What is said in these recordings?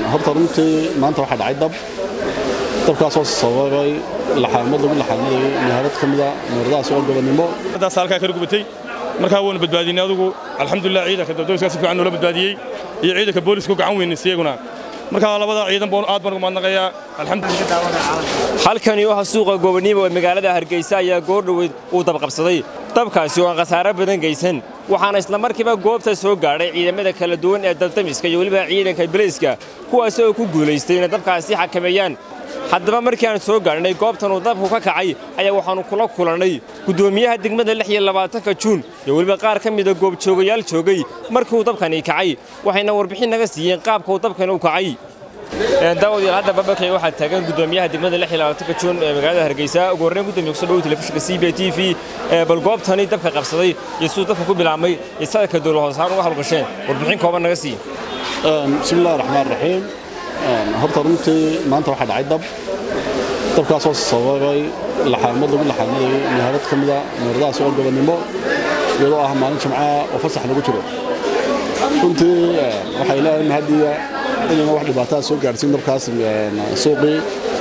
horta runtii maanta waxaa dhacay dabkaasoo sababay laxaamad lagu laxaamaday meherad ka mid ah meheradaas oo gobonimo hadaas halkaa ka gubatay markaa waanu badbaadinay adigu alxamdulilah ciidanka dowladda si fiican loo badbaadiyay iyo ciidanka booliska gacan weyn isaguna markaa labada ciidan baan aad baan ugu mahadnaqayaa alxamdulilah halkani waxa suuqa gobonimo ee magaalada Hargeysa ayaa goor dhaweyd uu dab qabsaday dabkaasi oo khasaare badan geysan waxaana isla markiiba goobta soo gaaray ciidamada kala duwan ee daltamiska iyo waliba ciidanka booliska kuwaas oo ku guuleystay in dabkaasi xakameeyaan haddaba markii aan soo gaarnay goobtan uu dabku ka kacay ayaa waxaanu kula kulanay gudoomiyaha degmada 26 Juun iyo waliba qaar ka mid ah goob joogayaal joogay markii uu dabkani kacay waxayna warbixin naga siiyeen qaabka uu dabkani u kacay daawad hadda babakay waxa taagan gudoomiyaha degmada 26 Juun ee magaalada Hargeysa ugu horreyn gudoomiyaha soo dhaw telefishinka CBTV bal goobtani dabka qabsaday iyo soo dabka ku bilaabmay isagoo ka dowlad hoosaan uga halgasheen warbixin kooban naga sii bismillaahir rahmaanir rahiim horta runtii maanta waxaa dhacay dabkaasoo sababay laxaamad lagu laxaamaday meherad ka mid ah meheradaas oo gobonimo iyadoo ah maalin jimca oo fasax lagu jiro runtii waxaa ilaahay mahadiya inayna wax dhibaataa soo gaarsiin dabkaas suuqii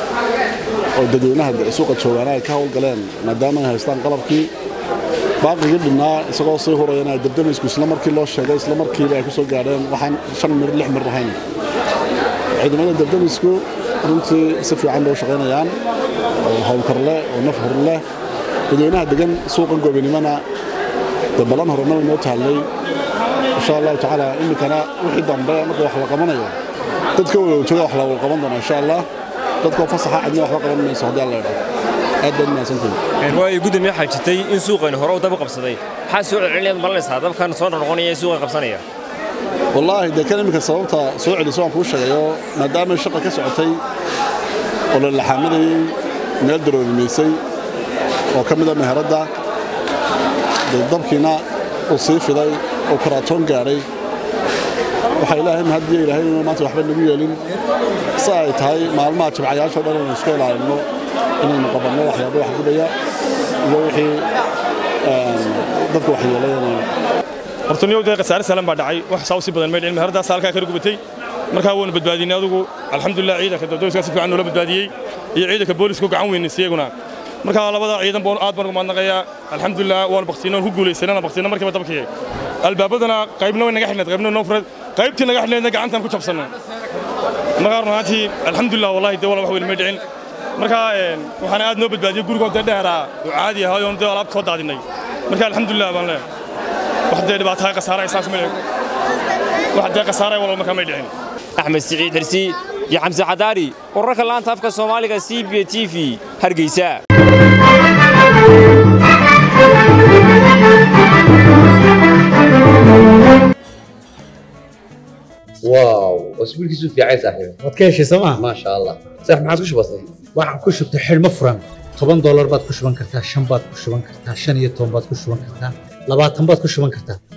oo dadweynaha suuqa joogaana ay ka howlgaleen maadaama ay haystaan qalabkii baaqigii dhinnaa isagoo sii hurayana dabdamisku isla markii loo sheegay isla markiiba ay ku soo gaadheen waxaan 5 mir 6 mir ahayn ciidamada dabdamisku runtii si fiican loo shaqaynayaan oo howlkar leh oo naf hor leh dadweynaha degan suuqan gobonimona balan horena noo taallay insha Allah taala imikana wixii dambe marka wax la qabanayo dadka oo jooga wax la qaban doona insha Allah dadka fasaxa cidna wax la qaban mayso hadii Allah yiraahdo aad baan maasantahay way gudoomiyaha xajitay in suuqan hore uu dab qabsaday waxa soo celceliyay malaysaa dabkan soo noqonaya suuqa qabsanaya والله ده كان يمكن صوتها سوء اللي سوى كوشة ما دام الشقة كسعتي ولا الحاملي نقدر الميسي وكم ده مهردة بالضبط هنا وصيف ذي وكراتون جاري وحيلاهم هدي إلهي ما تروح بالنبي لين صايت هاي مع الماتش بعياش ولا نسكول على إنه المقابلة واحد يروح بيا يروحي ضبط واحد يلين hortaniyow deeqa saar salam baa dhacay wax sawsi badan meel ilmi harada halka ka gubatay markaa waanu badbaadinay adigu alxamdulilah ciidanka dowladda si fiican loo badbaadiyay iyo ciidanka booliska gacan weyn isaguna markaa labada ciidan baan aad baan ugu mahadnaqayaa alxamdulilah waan baqtiinoo ku guuleysanana baqtiina markiiba dabkii albaabadana qaybna way naga xidhnad qaybna noo furad qaybtii naga xidhnayna gacantan ku jabsanay markaa runtii alxamdulilah wallahi de wala wax weyn ma dhicin markaa waxaan aad noo badbaadiyay gurigooda dheeraa oo caadi ah oo dee alaab soo daadinay markaa alxamdulilah baan leeyahay waxday dhibaatada qasaare ay saas meelay waxday qasaare walaal ma kamay dhicin Axmed Saciid Hersi iyo Xamza Cadaari wararka laanta afka Soomaaliga CBTV Hargeysa واو واسبوعك في عايز صاحبي wadkeeshi sama ما شاء الله صح ما عادش بسيط waxaan ku shubtay xilmo furan $10 baad ku shuban kartaa 5 baad ku shuban kartaa 15 baad ku shuban kartaa 20 baad ku shuban kartaa